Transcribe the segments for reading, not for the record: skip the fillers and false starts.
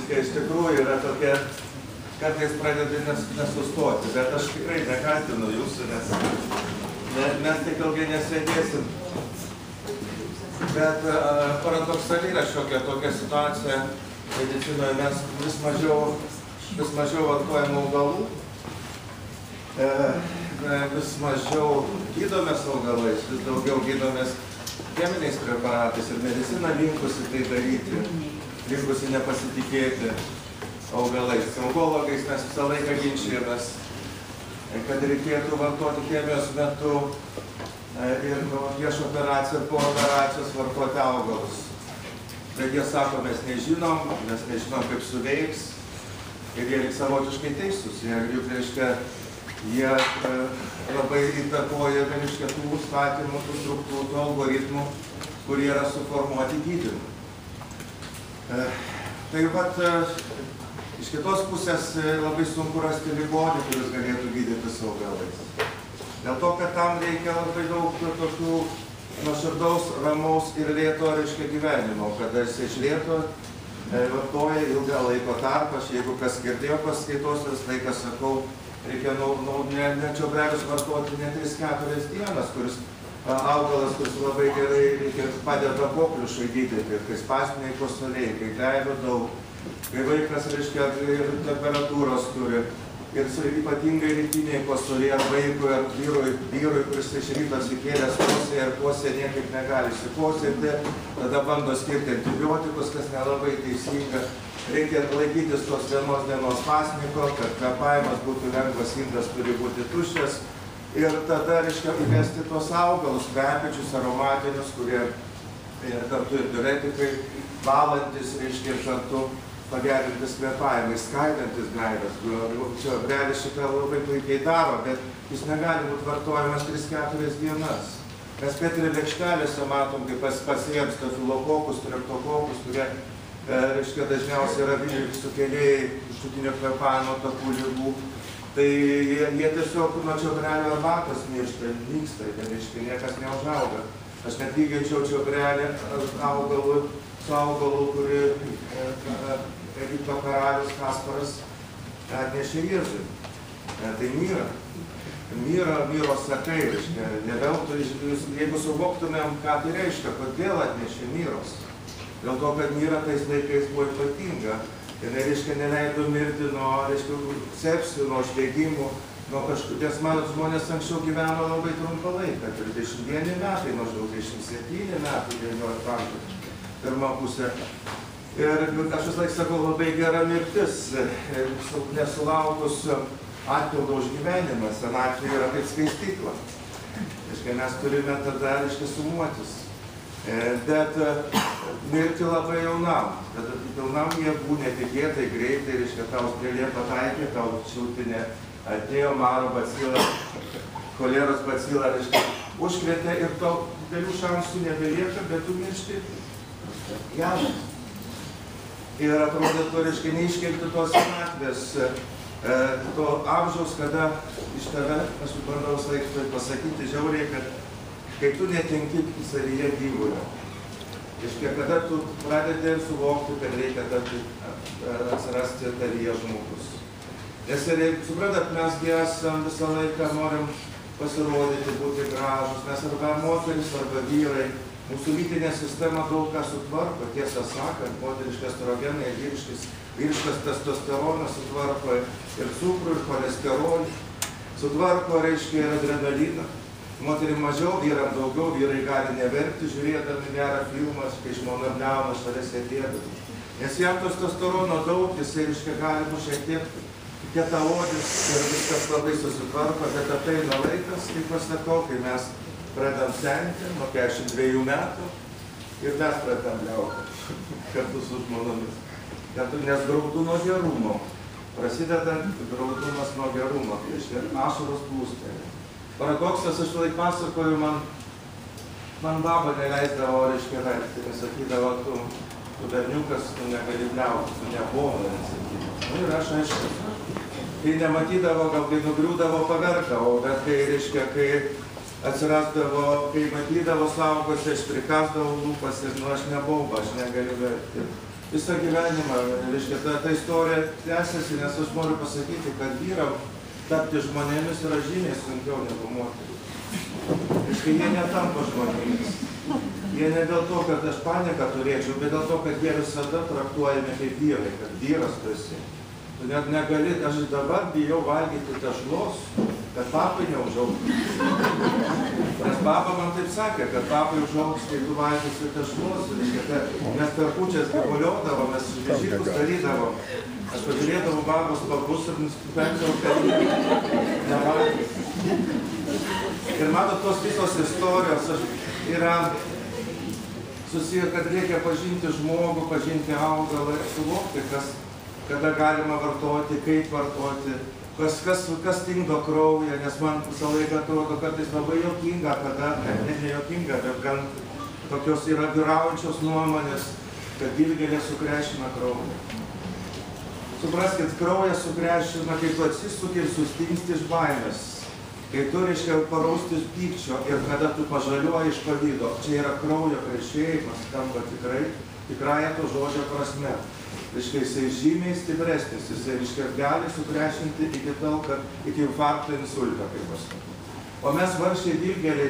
reiškia, iš tikrųjų yra tokia, kartais pradedi nesustoti, bet aš tikrai nekaltinu jūsų, nes mes tik ilgai nesėdėsim. Bet paradoksaliai yra šiokia tokia situacija medicinoje, mes vis mažiau vartojame augalų, vis mažiau gydomės augalais, vis daugiau gydomės cheminiais preparatais ir medicina linkusi tai daryti, linkusi nepasitikėti augalais. Onkologais mes visą laiką ginčijamės, kad reikėtų vartoti chemijos metu ir prieš operaciją ir po operacijos vartoti augalus. Bet jie sako, mes nežinom kaip suveiks ir jie savotiškai teisūs. Juk reiškia, jie labai įtakoja reiškia tų statymų, tų struktūrų, tų algoritmų, kurie yra suformuoti gydymui. Tai vat, iš kitos pusės labai sunku rasti ligonį, kuris galėtų gydytis augalais. Dėl to, kad tam reikia labai daug tokių nuoširdaus, ramaus ir lėto reiškia gyvenimo, kada jis iš lėto vartoja ilgą laiko tarpą. Jeigu kas girdėjo paskaitos, visą laiką sakau, reikia ne čiobrelius vartoti ne 3-4 dienas, kuris augalas, kuris labai gerai padeda kokliušui gydyti, kai spastiniai kosuliai, kai gleivių daug, kai vaikas reiškia temperatūros turi. Ir ypatingai rytiniai kosuliai ar vaikui, ar vyrui, kuris iš ryto atsikėlęs kosėja ir kosėja niekaip negali išsikosėti, tada bando skirti antibiotikus, kas nelabai teisinga. Reikia laikytis tos vienos dienos pasniko, kad kvėpavimas būtų lengvas, indas turi būti tuščias. Ir tada, reiškia, įvesti tos augalus, kvepiančius, aromatinius, kurie kartu ir diuretikai, valantis, reiškia, ir kartu pagerintis kvėpavimai, skaidantis gleives. Čiobrelius šitą labai puikiai daro, bet jis negali būti vartojamas 3-4 dienas. Mes Petri lėkštelėse matom, kaip pasėjams stafilokokus, streptokokus, kurie reiškia, dažniausiai yra sukėlėjai viršutinio kvėpavimo takų ligų. Tai jie tiesiog nuo čiobrelio arbatos nyksta, tai reiškia, niekas neužauga. Aš net lyginčiau čiobrelį su augalu, kurį Egipto karalius Kasparas atnešė Jėzui. Tai myros sakai, reiškia, neveltui, jeigu suvoktumėm, ką tai reiškia, kodėl atnešė myros. Dėl to, kad myra tais laikais buvo ypatinga. Ir reiškia, neleido mirti nuo sepsių, nuo uždegimų, nuo kažkokių. Nes mano žmonės anksčiau gyveno labai trumpą laiką, 31 metai, maždaug 27 metai, 19 amžiaus. Pirma pusė. Ir aš vis laik sakau, labai gera mirtis, nesulaukus atpildo už gyvenimą, senatvė yra kaip skaistykla. Mes turime tada, sumuotis. Bet mirti labai jaunam, kad jaunam jėgų netikėtai, greitai, tau strėlė pataikė, tau šiltinė atėjo, maro bacilą, choleros bacilą, užkrėtė ir tau didelių šansų nebelieka, bet tu miršti jaunas. Ir atrodytų, neiškelti tos senatvės, to amžiaus, kada iš tave, aš bandau laikui pasakyti žiauriai, kad kai tu netenki savyje gyvulio, kada tu pradedi suvokti, kad reikia atsirasti tavyje žmogus. Nes suprantat, mes esam visą laiką norim pasirodyti, būti gražus, mes arba moteris, arba vyrai. Mūsų lytinė sistema daug ką sutvarko, tiesą sakant, moteriški estrogenai, vyriškas testosteronas sutvarko ir cukrų, ir cholesterolį, sutvarko, reiškia, ir adrenaliną. Moterim mažiau, vyram daugiau, vyrai gali neverkti, žiūrėdami gerą filmą, kai žmona bliauna šalia sėdėdami. Nes jam testosterono daug, jisai, reiškia, gali būti šiek tiek kietaodis ir viskas labai susitvarko, bet ateina laikas, kaip pasakau, kai mes pradedam senti nuo 42 metų ir mes pradedam bliauti kartu su žmonomis. Nes graudu nuo gerumo. Prasidedant graudumas nuo gerumo, reiškia, ašaros plūstelė. Paradoksas, aš laik pasakoju, man baba neleisdavo, reiškia, verkti, nes sakydavo, tu berniukas, tu negali bliauti, tu nebovai, nesakydavo. Ir aš, aišku, kai nematydavo, gal kai nugriūdavo, paverkdavo, bet kai, reiškia, kai matydavo suaugusi, aš prikasdavau lūpas ir, aš nebauba, aš negaliu verkti. visą gyvenimą, reiškia, ta istorija tęsiasi, nes aš noriu pasakyti, kad vyram tapti žmonėmis yra žymiai sunkiau negu moterį. Reiškia, jie netampa žmonėmis. Jie ne dėl to, kad aš paniką turėčiau, bet dėl to, kad jie visada traktuojami kaip vyrai, kad vyras tu esi. Tu net negali, aš dabar bijau valgyti tešlos, kad papai neužaugtų. Nes papa man taip sakė, kad papai užaugs, kai tu valgysi tešlos. Mes per kūčias gyvuliuodavom, mes vežikus darydavom. Aš pažiūrėdavau babos papus ir nusprendžiau, kad nevalgys. Ir matot, tos visos istorijos yra susiję, kad reikia pažinti žmogų, pažinti augalą ir suvokti, kada galima vartoti, kaip vartoti, kas stingdo kraują, nes man visą laiką atrodo kartais labai juokinga, kada, ne juokinga, bet gan tokios yra vyraujančios nuomonės, kad dilgėlė sukrešina kraują. Supraskit, kraują sukrešina, kai tu atsisuki ir sustingsti iš baimės, kai tu, reiškia, parausti iš pykčio ir kada tu pažaliuoji iš pavydo. Čia yra kraujo krešėjimas, tampa tikrąja to žodžio prasme. Reiškia, jisai žymiai stipresnis, jisai, reiškia, gali sukrešinti iki infarkto insulto, kaip aš sakau. O mes vargšiai dilgėliai,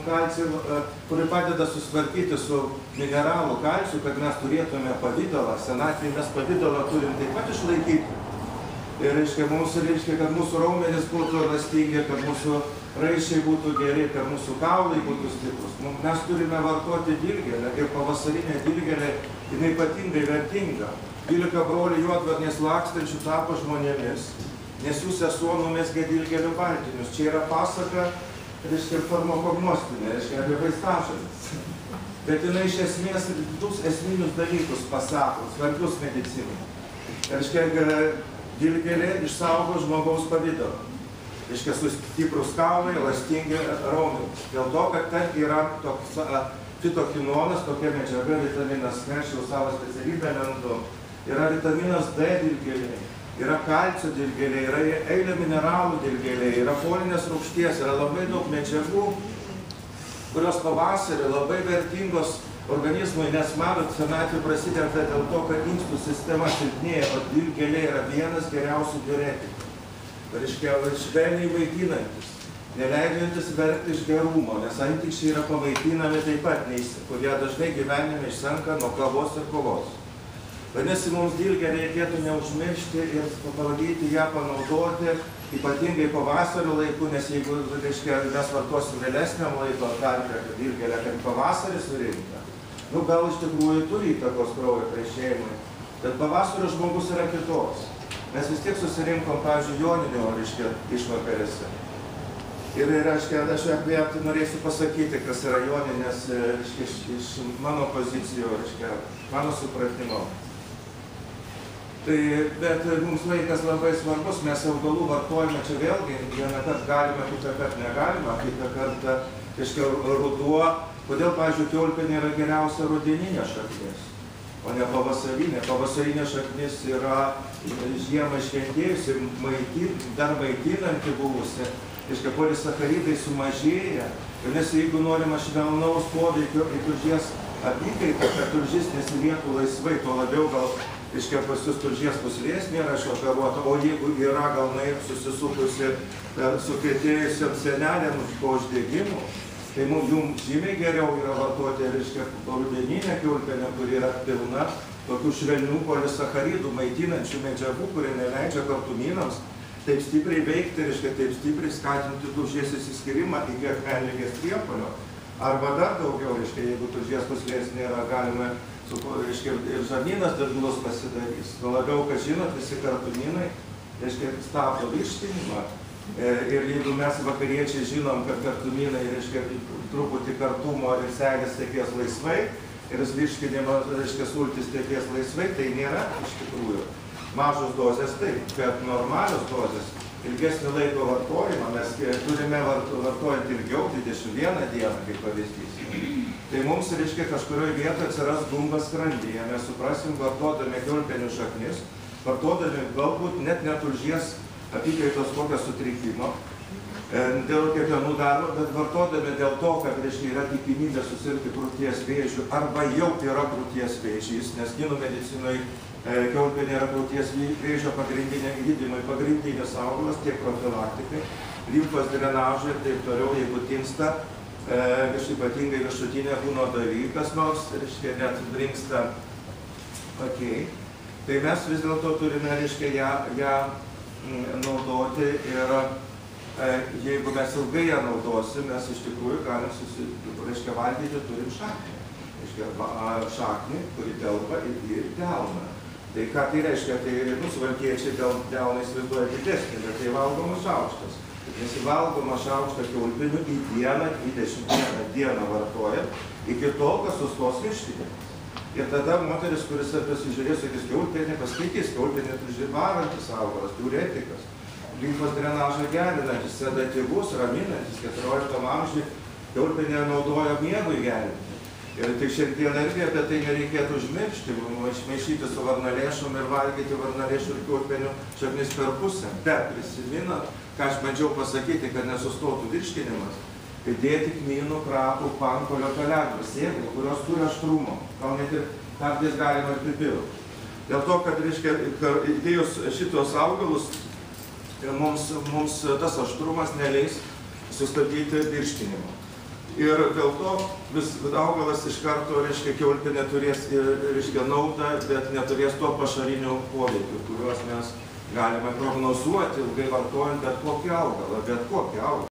kuri padeda susitvarkyti su mineralų kalciu, kad mes turėtume pavydalą, senatvėje mes pavydalą turim taip pat išlaikyti. Ir reiškia, kad mūsų raumenys būtų elastingi, kad mūsų raiščiai būtų geri, kad mūsų kaulai būtų stiprus. Mes turime vartoti dilgėlę ir pavasarinė dilgėlė, jinai ypatingai vertinga. 12 brolių juodvarniais lakstančių tapo žmonėmis, nes jų sesuo numezgė dilgėlių baltinius. Čia yra pasaka, reiškia, farmakognostinė, reiškia, apie vaistažoles. Bet jinai iš esmės du esminius dalykus pasako, svarbius medicinai. Reiškia, dilgėlė išsaugo žmogaus pavydalą. Reiškia, stiprūs kaulai, elastingi raumenys. Dėl to, kad ten yra toks fitokinonas, tokia medžiaga, vitaminas K, aš jau savo specialybę lendu. Yra vitaminas D dilgėlė, yra kalcio dilgėlė, yra eilė mineralų dilgėlė, yra folinės rūgšties, yra labai daug medžiagų, kurios pavasarį labai vertingos organizmui, nes matot, senatvė prasideda dėl to, kad inkstų sistema silpnėja, o dilgėlė yra vienas geriausių diuretikų. Reiškia, švelniai maitinantis, neleidžiantis verkti iš gerumo, nes antikščiai yra pamaitinami taip pat, kurie dažnai gyvenime išsenka nuo kavos ir kovos. Vadinasi, mums dilgėlę reikėtų neužmiršti ir pabandyti ją panaudoti, ypatingai pavasario laiku, nes jeigu, reiškia, mes vartosim vėlesniam laiko tarpe dilgėlę, kad pavasarį surinkta, gal iš tikrųjų turi įtakos kraujo krešėjimui, bet pavasario žmogus yra kitoks. Mes vis tiek susirinkom, pavyzdžiui, joninio, reiškia, išvakarėse. Ir, reiškia, aš apie tai norėsiu pasakyti, kas yra joninės, reiškia, iš mano pozicijų, reiškia, mano supratimo. Bet mums laikas labai svarbus, mes augalų vartojame čia vėlgi, vieną kartą galime, kitą kartą negalime, kitą kartą, reiškia, ruduo. Kodėl, pavyzdžiui, kiaulpienė yra geriausia rudeninė šaknis, o ne pavasarinė. Pavasarinė šaknis yra žiemą iškentėjusi, dar maitinanti buvusi, reiškia, polisacharidai sumažėja. Ir nes jeigu norima švelnaus poveikio į tulžies apykaitą, kad tulžis nesilietų laisvai, to labiau gal, reiškia, pas jūs tulžies pūslės nėra išoperuota, o jeigu yra gal susisukusi sukietėjusiam senelėm po uždegimų, tai jums žymiai geriau yra vartoti, reiškia, rudeninę kiaulpienę, kuri yra pilna tokių švelnių polisacharidų, maitinančių medžiagų, kurie neleidžia kartumynams taip stipriai veikti, reiškia, taip stipriai skatinti tulžies išsiskyrimą iki akmenligės priepuolio. Arba dar daugiau, reiškia, jeigu tulžies pūslės nėra, galime, reiškia, ir žarnynas dirglus pasidarys. Tuo labiau, kad žinot, visi kartumynai, reiškia, stabdo virškinimą. Ir jeigu mes vakariečiai žinom, kad kartumynai, reiškia, truputį kartumo ir seilės tekės laisvai, ir virškinimo, reiškia, sultys tekės laisvai, tai nėra iš tikrųjų. Mažos dozės taip, bet normalios dozės, ilgesnį laiko vartojimą, mes turime vartojant ilgiau, 21 dieną, kaip pavyzdys. Tai mums, reiškia, kažkurioje vietoje atsiras gumbas skrandyje, mes suprasim, vartodami kiaulpienių šaknis, vartodami galbūt net netulžies apykaitos kokio sutrikimo, dėl kepenų darbo, bet vartodami dėl to, kad reiškia yra tikimybė susirgti krūties vėžiu arba jau yra krūties vėžys, nes kinų medicinoje kiaulpienė yra krūties vėžio pagrindinė gydymai, pagrindinis augalas tiek profilaktikai, limfos drenažai ir taip toliau, jeigu tinsta, ypatingai viršutinė kūno daly, kas nors, reiškia, net brinksta akiai, tai mes vis dėlto turime, reiškia, ją naudoti ir jeigu mes ilgai ją naudosim, mes iš tikrųjų galim valgyti, turim šaknį. Šaknį, kuri telpa į delną. Tai ką tai reiškia? Tai suvalkiečiai delną įsivaizduoja didesnį, bet tai valgomas šaukštas. Nes įvalgomą šaukštą kiaulpienių į dieną, 21 dieną vartoja, iki tol, kas sustos virškinimas. Ir tada moteris, kuris pasižiūrės, sakys, kiaulpienė paskaitys, kiaulpienė varantis augalas, diuretikas. Limfos drenažą gerinantis, sedatyvus, raminantis, 14 amžiuje kiaulpienė naudojo miegui gerinti. Ir tik šiandieną irgi apie tai nereikėtų užmiršti, maišyti su varnalėšom ir valgyti varnalėšų ir kiaulpienių šaknis per pusę. Bet prisiminat, ką aš bandžiau pasakyti, kad nesustotų virškinimas, kai dėti kmynų, krapų, pankolio, pelėdų, sėklų, kurios turi aštrumo, gal net ir kartais galima ir pipirų. Dėl to, kad, reiškia, įdėjus šitos augalus, mums tas aštrumas neleis sustabdyti virškinimo. Ir dėl to augalas iš karto, reiškia, kiaulpienė turės, reiškia, naudą, bet neturės to pašarinių poveikių, kuriuos mes galime prognozuoti ilgai vartojant bet kokį augalą,